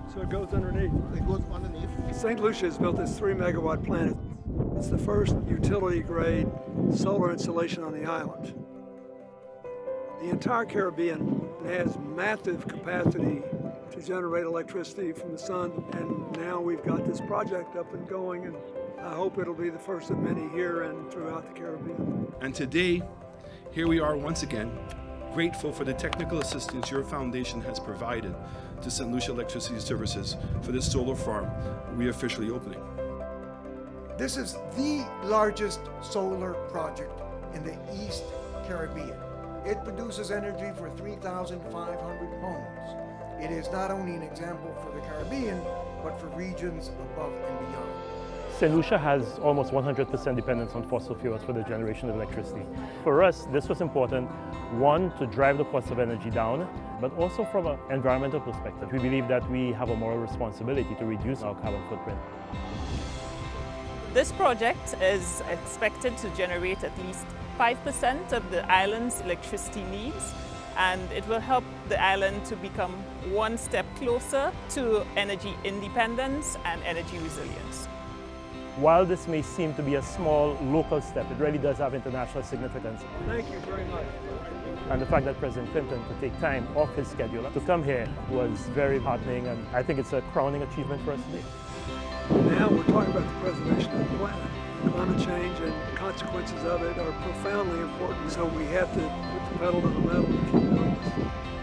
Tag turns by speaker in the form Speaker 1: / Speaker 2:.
Speaker 1: So it goes underneath.
Speaker 2: It goes underneath.
Speaker 1: St. Lucia has built this 3 megawatt plant. It's the first utility grade solar installation on the island. The entire Caribbean has massive capacity to generate electricity from the sun, and now we've got this project up and going, and I hope it'll be the first of many here and throughout the Caribbean.
Speaker 3: And today, here we are once again, grateful for the technical assistance your foundation has provided to St. Lucia Electricity Services for this solar farm we are officially opening.
Speaker 4: This is the largest solar project in the East Caribbean. It produces energy for 3,500 homes. It is not only an example for the Caribbean, but for regions above and beyond.
Speaker 5: St. Lucia has almost 100% dependence on fossil fuels for the generation of electricity. For us, this was important, one, to drive the cost of energy down, but also from an environmental perspective. We believe that we have a moral responsibility to reduce our carbon footprint.
Speaker 6: This project is expected to generate at least 5% of the island's electricity needs, and it will help the island to become one step closer to energy independence and energy resilience.
Speaker 5: While this may seem to be a small local step, it really does have international significance.
Speaker 1: Thank you very much.
Speaker 5: And the fact that President Clinton could take time off his schedule to come here was very heartening, and I think it's a crowning achievement for us today.
Speaker 1: Now we're talking about the preservation of the planet. Climate change and the consequences of it are profoundly important, so we have to put the pedal to the metal and keep doing this.